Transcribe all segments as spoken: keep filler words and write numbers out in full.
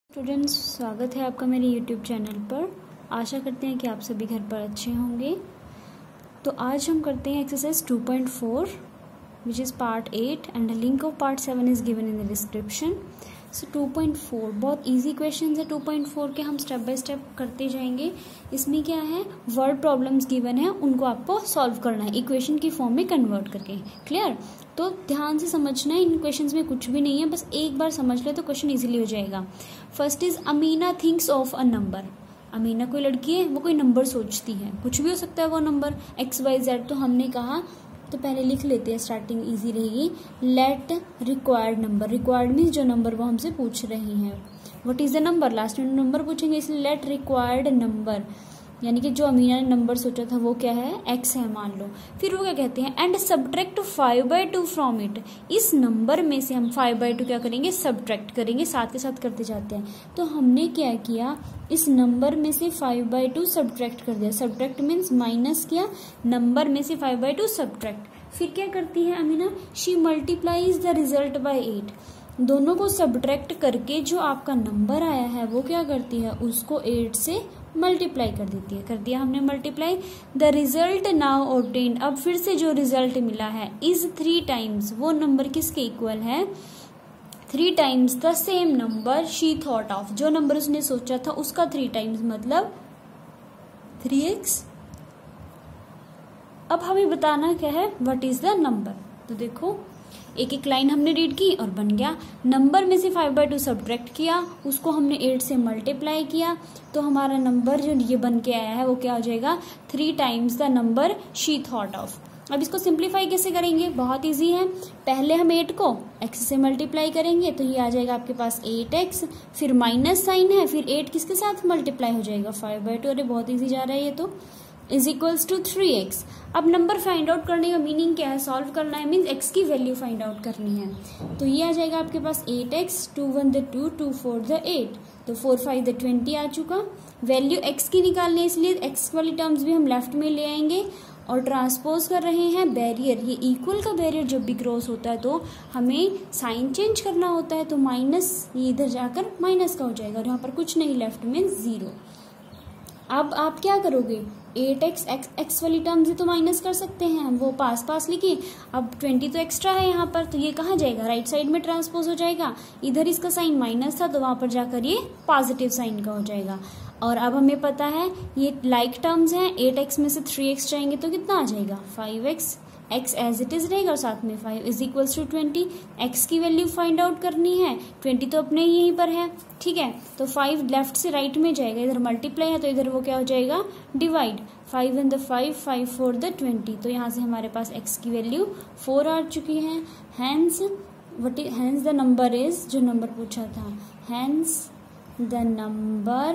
Students, स्वागत है आपका मेरे यूट्यूब चैनल पर। आशा करते हैं कि आप सभी घर पर अच्छे होंगे। तो आज हम करते हैं exercise two point four which is part eight and the link of part seven is given in the description. So two point four बहुत इजी क्वेश्चन है। टू पॉइंट फोर के हम स्टेप बाय स्टेप करते जाएंगे। इसमें क्या है, word problems given है, उनको आपको सॉल्व करना है इक्वेशन की फॉर्म में कन्वर्ट करके। क्लियर? तो ध्यान से समझना है, इन क्वेश्चंस में कुछ भी नहीं है, बस एक बार समझ ले तो क्वेश्चन इजीली हो जाएगा। First is Amina thinks of a number. Amina कोई लड़की है, वो कोई नंबर सोचती है, कुछ भी हो सकता है वो नंबर एक्स वाई जेड। तो हमने कहा तो पहले लिख लेते हैं, स्टार्टिंग इजी रहेगी। Let required number, required means जो नंबर वो हमसे पूछ रही हैं। What is the number, last में नंबर पूछेंगे, इसलिए लेट रिक्वायर्ड नंबर, यानी कि जो अमीना ने नंबर सोचा था वो क्या है, एक्स है मान लो। फिर वो क्या कहते हैं, and subtract five by two from it. इस नंबर में से हम फाइव बाई टू क्या करेंगे, सब्ट्रैक्ट करेंगे, साथ के साथ करते जाते हैं। तो हमने क्या किया, इस नंबर में से फाइव बाई टू सब्ट्रैक्ट कर दिया। सब्ट्रैक्ट मीन्स माइनस किया, नंबर में से फाइव बाई टू सब्ट्रैक्ट। फिर क्या करती है Amina, she multiplies the result by eight. दोनों को सब्ट्रैक्ट करके जो आपका नंबर आया है वो क्या करती है, उसको एट से मल्टीप्लाई कर देती है। कर दिया हमने multiply. The result now obtained, अब फिर से जो रिजल्ट मिला है, इज थ्री टाइम्स, वो नंबर किसके इक्वल है, three times the same number she thought of. जो नंबर उसने सोचा था उसका थ्री टाइम्स, मतलब थ्री एक्स। अब हमें बताना क्या है, व्हाट इज द नंबर। तो देखो एक एक लाइन हमने रीड की और बन गया। नंबर में से फाइव बाई टू सब्ट्रैक्ट किया, उसको हमने एट से मल्टीप्लाई किया, तो हमारा नंबर जो ये बन के आया है वो क्या हो जाएगा, three times the number she thought of. अब इसको सिंप्लीफाई कैसे करेंगे, बहुत इजी है। पहले हम एट को एक्स से मल्टीप्लाई करेंगे तो ये आ जाएगा आपके पास एट एक्स, फिर माइनस साइन है, फिर एट किसके साथ मल्टीप्लाई हो जाएगा, फाइव बाई टू। अरे बहुत ईजी जा रहा है ये तो, is equals to three x. अब नंबर फाइंड आउट करने का मीनिंग क्या है, सॉल्व करना है, मीन्स एक्स की वैल्यू फाइंड आउट करनी है। तो ये आ जाएगा आपके पास eight x, two one the two, two four the eight, तो फोर फाइव द ट्वेंटी आ चुका। वैल्यू एक्स की निकालनी है, इसलिए एक्स वाली टर्म्स भी हम लेफ्ट में ले आएंगे और ट्रांसपोज कर रहे हैं बैरियर। ये इक्वल का बैरियर जब भी क्रॉस होता है तो हमें साइन चेंज करना होता है, तो माइनस ये इधर जाकर माइनस का हो जाएगा और यहाँ पर कुछ नहीं, लेफ्ट में जीरो। अब आप क्या करोगे, एट एक्स एक्स एक्स वाली टर्म से तो माइनस कर सकते हैं, हम वो पास पास लिखे। अब ट्वेंटी तो एक्स्ट्रा है यहाँ पर, तो ये कहाँ जाएगा, राइट साइड में ट्रांसपोज हो जाएगा। इधर इसका साइन माइनस था तो वहां पर जाकर ये पॉजिटिव साइन का हो जाएगा। और अब हमें पता है ये लाइक टर्म्स हैं, एट एक्स में से थ्री एक्स जाएंगे तो कितना आ जाएगा, five x. X as it is रहेगा और साथ में five is equals to twenty. X की वैल्यू फाइंड आउट करनी है, ट्वेंटी तो अपने यहीं पर है, ठीक है। तो फाइव लेफ्ट से राइट में जाएगा, इधर मल्टीप्लाई है तो इधर वो क्या हो जाएगा, divide. Five in the five, five four the twenty, तो यहाँ से हमारे पास एक्स की वैल्यू फोर आ चुकी है। Hence what is hence the number is, जो नंबर पूछा था, hence the number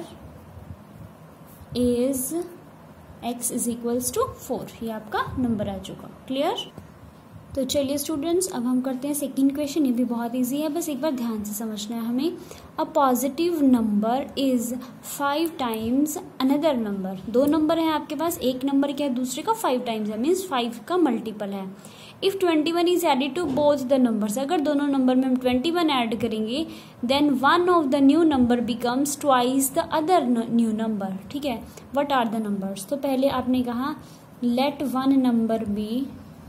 is x is equals to four. ये आपका नंबर आ चुका। क्लियर? तो चलिए स्टूडेंट्स, अब हम करते हैं सेकंड क्वेश्चन। ये भी बहुत इजी है, बस एक बार ध्यान से समझना है हमें। A positive number is five times another number. दो नंबर है आपके पास, एक नंबर क्या है, दूसरे का फाइव टाइम्स है, मीन्स फाइव का मल्टीपल है। If twenty one is added to both the numbers, अगर दोनों नंबर में हम ट्वेंटी वन ऐड करेंगे, then one of the new number becomes twice the other new number. ठीक है, व्हाट आर द नंबर्स। तो पहले आपने कहा let one number be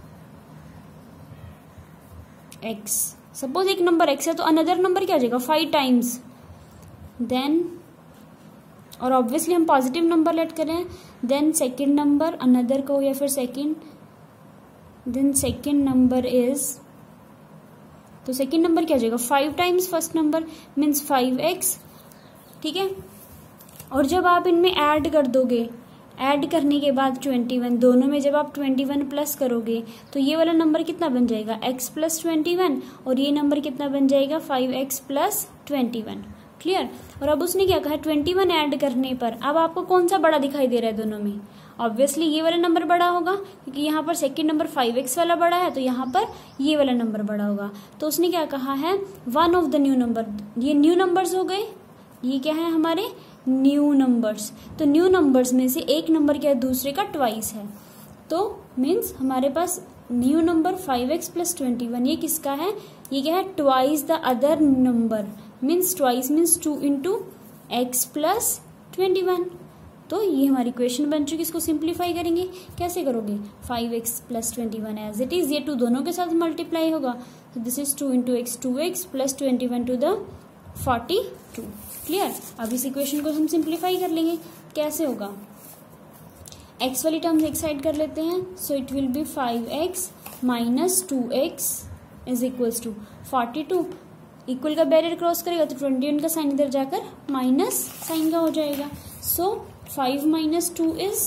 x. Suppose एक नंबर एक्स है तो अनदर नंबर क्या आ जाएगा, फाइव टाइम्स। देन और ऑब्वियसली हम पॉजिटिव नंबर लेट करें, देन सेकेंड नंबर अनदर को या फिर second, then second number is, तो सेकेंड नंबर क्या आ जाएगा, five times first number, means five x. ठीक है, और जब आप इनमें ऐड कर दोगे, ऐड करने के बाद ट्वेंटी वन, दोनों में जब आप ट्वेंटी वन प्लस करोगे तो ये वाला नंबर कितना बन जाएगा, x प्लस ट्वेंटी वन, और ये नंबर कितना बन जाएगा, five x plus twenty one. Clear? और अब उसने क्या कहा, ट्वेंटी वन ऐड करने पर अब आपको कौन सा बड़ा दिखाई दे रहा है दोनों में, ऑब्वियसली ये वाला नंबर बड़ा होगा, क्योंकि यहाँ पर सेकेंड नंबर फाइव एक्स वाला बड़ा है, तो यहाँ पर ये वाला नंबर बड़ा होगा। तो उसने क्या कहा है, one of the new number, ये न्यू नंबर्स हो गए, ये क्या है हमारे न्यू नंबर्स। तो न्यू नंबर्स में से एक नंबर क्या है, दूसरे का ट्वाइस है, तो मीन्स हमारे पास new number five x plus twenty one, ये किसका है, ये क्या है, twice the other number, means twice means two into x plus twenty one. तो ये हमारी इक्वेशन बन चुकी है। इसको सिंप्लीफाई करेंगे, कैसे करोगे, five x plus twenty one as it is, ये टू दोनों के साथ मल्टीप्लाई होगा, तो this is two into x, two x plus twenty one two the forty two. Clear. अब इस इक्वेशन को हम सिंप्लीफाई कर लेंगे, कैसे होगा, एक्स वाली टर्म्स एक साइड कर लेते हैं, so it will be five x minus two x is equals to forty two. Equal का बैरियर क्रॉस करेगा तो ट्वेंटी वन का साइन इधर जाकर माइनस साइन का हो जाएगा। So five minus two is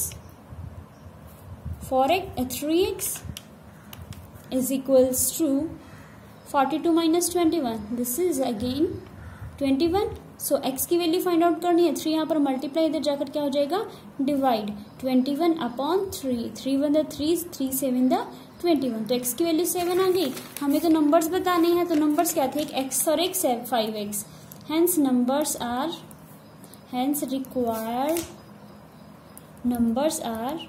four x, three x is equals to forty two minus twenty one, this is again twenty one. So x की value find out करनी है, three यहाँ पर मल्टीप्लाई, इधर जाकर क्या हो जाएगा, divide, twenty one upon three, three one the three, three seven the twenty one, तो एक्स की वैल्यू सेवन आ गई। हमें तो नंबर्स बताने हैं, तो नंबर्स क्या थे, एक एक्स और एक five x, hence numbers are, hence required numbers are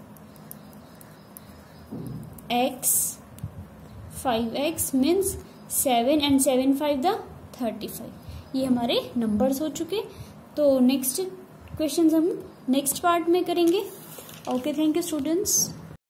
x five x means seven and seven five the thirty five. ये हमारे नंबर्स हो चुके। तो नेक्स्ट क्वेश्चन हम नेक्स्ट पार्ट में करेंगे। Okay, thank you students.